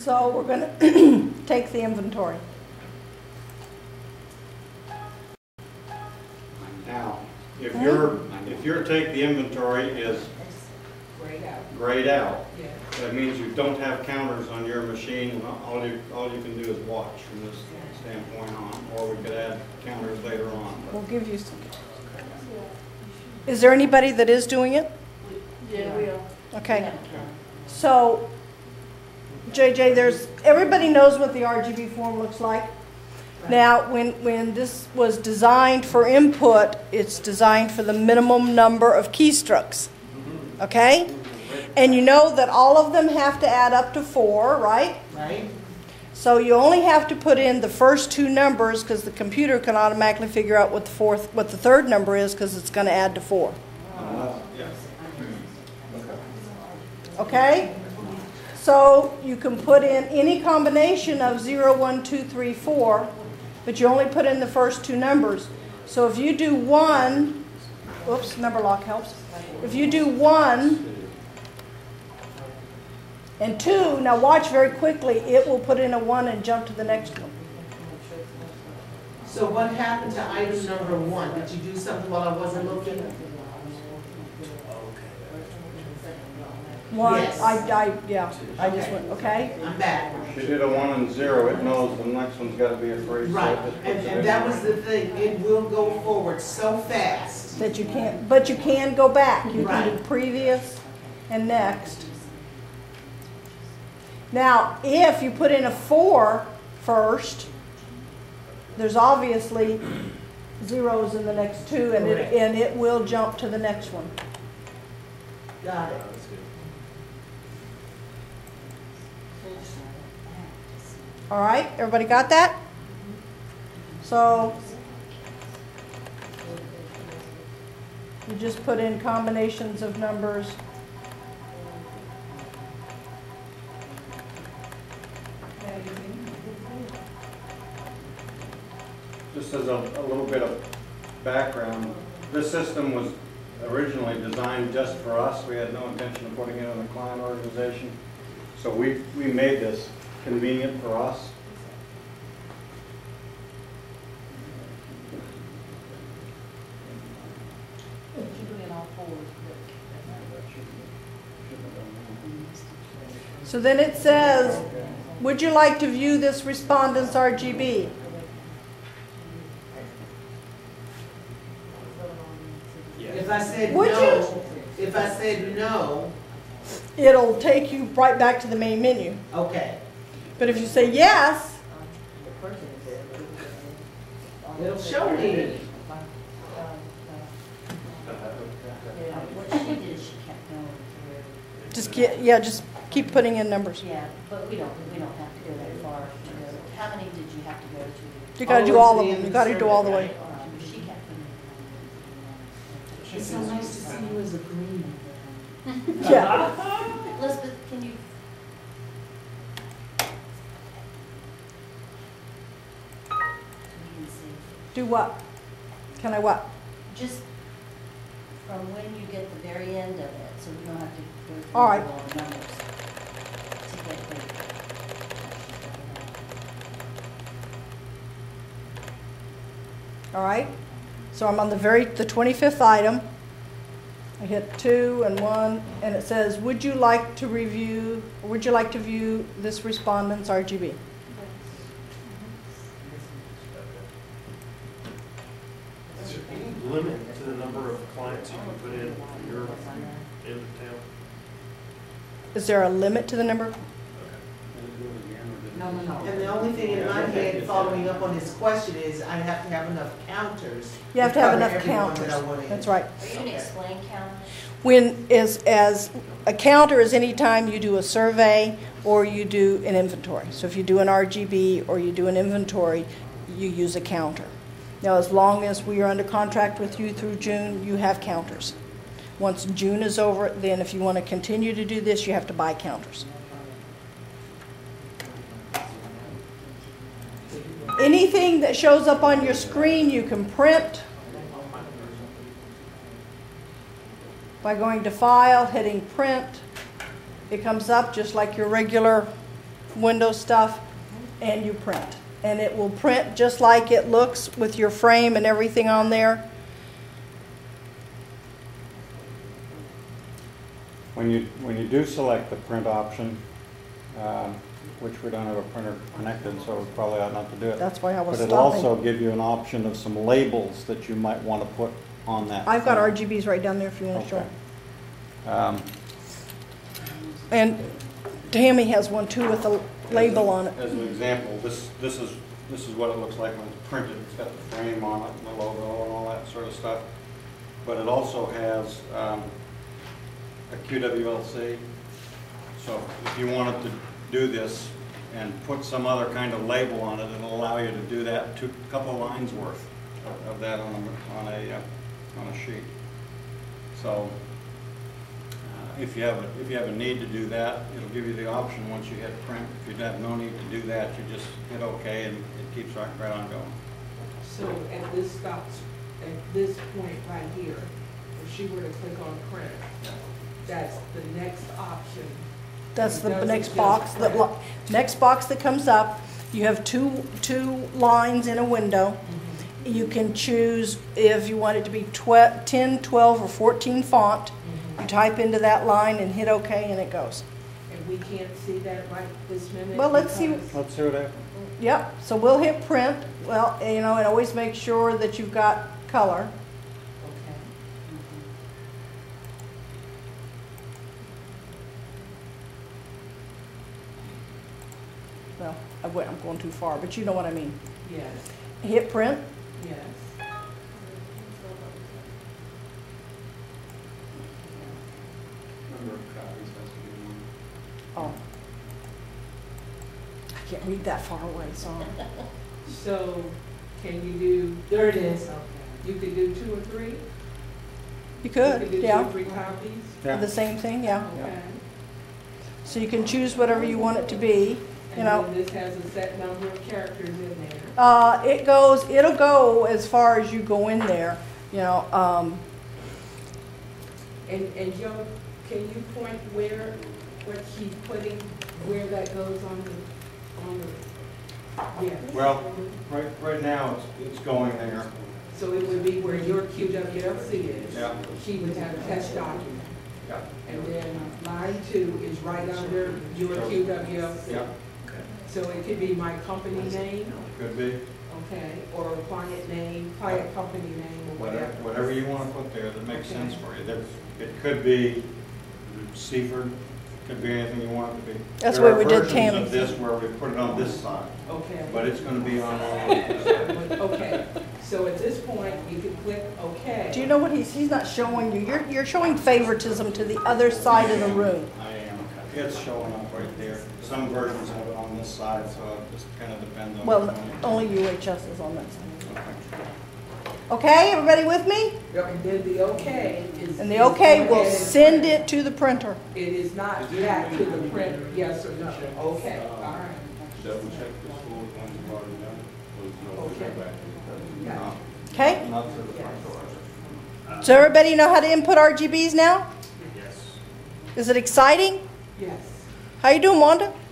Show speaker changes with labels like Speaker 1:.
Speaker 1: So we're going to take the inventory.
Speaker 2: Now, if your take the inventory is grayed out, that means you don't have counters on your machine, and all you can do is watch from this standpoint on, or we could add counters later on.
Speaker 1: We'll give you some. Is there anybody that is doing it?
Speaker 3: Yeah, we are.
Speaker 1: Okay. So, JJ, everybody knows what the RGB form looks like. Now, when this was designed for input, it's designed for the minimum number of keystrokes. Okay? And you know that all of them have to add up to 4, right?
Speaker 4: Right.
Speaker 1: So you only have to put in the first 2 numbers because the computer can automatically figure out what the third number is because it's going to add to 4. Okay? So you can put in any combination of 0, 1, 2, 3, 4, but you only put in the first 2 numbers. So if you do 1, oops, number lock helps. If you do 1 and 2, now watch very quickly, it will put in a 1 and jump to the next one.
Speaker 4: So what happened to item number 1? Did you do something while I wasn't looking?
Speaker 1: One,
Speaker 4: Yes.
Speaker 1: I just went, okay?
Speaker 4: I'm back.
Speaker 2: If you did a 1 and 0, it knows the next one's got to be a 3.
Speaker 4: Right,
Speaker 2: So it just puts
Speaker 4: and
Speaker 2: it in
Speaker 4: that was
Speaker 2: there.
Speaker 4: the thing, it will go forward so fast.
Speaker 1: That you can't, but you can go back. You can do
Speaker 4: Right.
Speaker 1: previous and next. Now, if you put in a 4 first, there's obviously zeros in the next 2, and it will jump to the next one.
Speaker 4: Got it.
Speaker 1: All right, everybody got that? So you just put in combinations of numbers.
Speaker 2: Just as a little bit of background, this system was originally designed just for us. We had no intention of putting it in a client organization. So we made this convenient for us.
Speaker 1: So then it says, would you like to view this respondent's RGB?
Speaker 4: If I said
Speaker 1: Would
Speaker 4: no, if I said no,
Speaker 1: It'll take you right back to the main menu.
Speaker 4: okay.
Speaker 1: But if you say yes,
Speaker 4: It'll show me.
Speaker 3: What she did, she kept going through.
Speaker 1: just keep putting in numbers.
Speaker 3: Yeah, but we don't have to go that far. How many did you have to go to?
Speaker 1: You got to do all of them. You got to do all the way.
Speaker 3: She kept putting.
Speaker 4: It's so nice to see you as a green.
Speaker 1: Yeah.
Speaker 3: Elizabeth, can you?
Speaker 1: Do what? Can I what?
Speaker 3: Just from when you get the very end of it, so we don't have to go through
Speaker 1: All right.
Speaker 3: all the numbers to get the.
Speaker 1: All right. So I'm on the 25th item. I hit 2 and 1, and it says, would you like to review, or would you like to view this respondent's RGB?
Speaker 5: Is there any limit to the number of clients you can put in for your end of town?
Speaker 1: Is there a limit to the number?
Speaker 4: No. And the only thing in my head following up on this question is I have to have enough counters.
Speaker 1: You have to have
Speaker 4: cover
Speaker 1: enough
Speaker 4: everyone
Speaker 1: counters.
Speaker 4: that I want in.
Speaker 1: That's right.
Speaker 3: Are you going to explain counters?
Speaker 1: When as a counter is any time you do a survey or you do an inventory. So if you do an RGB or you do an inventory, you use a counter. Now, as long as we are under contract with you through June, you have counters. Once June is over, then if you want to continue to do this, you have to buy counters. Anything that shows up on your screen, you can print by going to File, hitting Print. It comes up just like your regular window stuff, and you print. And it will print just like it looks with your frame and everything on there.
Speaker 2: When you do select the print option, which we don't have a printer connected, so we probably ought not to do it.
Speaker 1: That's why I was
Speaker 2: But
Speaker 1: stopping.
Speaker 2: it'll also give you an option of some labels that you might want to put on that.
Speaker 1: I've got
Speaker 2: frame.
Speaker 1: RGBs right down there if you want to show
Speaker 2: Okay.
Speaker 1: them. And Tammy has one too with a label on it.
Speaker 2: As an example, this is what it looks like when it's printed. It's got the frame on it and the logo and all that sort of stuff. But it also has a QWLC. So if you wanted to do this and put some other kind of label on it, it'll allow you to do that, a couple of lines worth of that on a sheet. So if you have a need to do that, it'll give you the option once you hit print. If you have no need to do that, you just hit OK and it keeps right on going.
Speaker 6: So at this stops, at this point right here, if she were to click on print, that's the next option.
Speaker 1: That's the
Speaker 6: Doesn't
Speaker 1: next
Speaker 6: just
Speaker 1: box. The
Speaker 6: print.
Speaker 1: next box that comes up, you have two lines in a window. You can choose if you want it to be 10, 12, or 14 font. You type into that line and hit OK, and it goes.
Speaker 6: And we can't see that right this minute?
Speaker 1: Well, let's see.
Speaker 6: because-
Speaker 2: Let's see what happens.
Speaker 1: Yep, so we'll hit print. Well, you know, and always make sure that you've got color.
Speaker 6: Okay.
Speaker 1: Well, I'm going too far, but you know what I mean.
Speaker 6: Yes,
Speaker 1: Hit print.
Speaker 6: yes.
Speaker 2: Number of copies has to be one.
Speaker 1: Oh. I can't read that far away, so.
Speaker 6: So can you do? There it is. You could do 2 or 3?
Speaker 1: You
Speaker 6: You
Speaker 1: could,
Speaker 6: could do 2 or
Speaker 1: yeah.
Speaker 6: 3 copies?
Speaker 1: The same thing, yeah.
Speaker 6: Okay.
Speaker 1: So you can choose whatever you want it to be, you know.
Speaker 6: And then this has a set number of characters in there.
Speaker 1: It'll go as far as you go in there, you know.
Speaker 6: And Joe, can you point where, what she's putting, where that goes on the, yes.
Speaker 2: Well, right now it's going there.
Speaker 6: So it would be where your QWLC is.
Speaker 2: Yeah.
Speaker 6: She would have a test document.
Speaker 2: Yeah.
Speaker 6: And then line 2 is right under your QWLC.
Speaker 2: Yeah.
Speaker 6: So it could be my company name,
Speaker 2: Could be.
Speaker 6: okay, or client name, client company name, or whatever.
Speaker 2: Whatever you want to put there that makes sense for you. It could be Seaford, could be anything you want it to be.
Speaker 1: That's the way we did
Speaker 2: There are versions
Speaker 1: Tammy's.
Speaker 2: of this where we put it on this side,
Speaker 6: Okay.
Speaker 2: but it's going to be on all of this.
Speaker 6: Okay, so at this point, you can click OK.
Speaker 1: Do you know what he's not showing you? You're showing favoritism to the other side of the room.
Speaker 2: I am. It's showing up right there. Some versions have it on this side, so it just kind of depends on.
Speaker 1: Well,
Speaker 2: which one.
Speaker 1: only UHS is on that side.
Speaker 2: Okay.
Speaker 1: Okay, everybody with me?
Speaker 6: And then the OK is.
Speaker 1: And the OK
Speaker 6: is
Speaker 1: will
Speaker 6: go ahead and
Speaker 1: send
Speaker 6: print.
Speaker 1: it to the printer.
Speaker 6: It is not back to the printer, yes or no? Okay, all right.
Speaker 7: Double check the school once you've already done it. Was no
Speaker 6: Okay.
Speaker 7: back.
Speaker 6: Gotcha.
Speaker 1: Okay?
Speaker 2: Not to the front door.
Speaker 1: So everybody know how to input RGBs now?
Speaker 5: Yes.
Speaker 1: Is it exciting?
Speaker 6: Yes.
Speaker 1: How you doing, Wanda?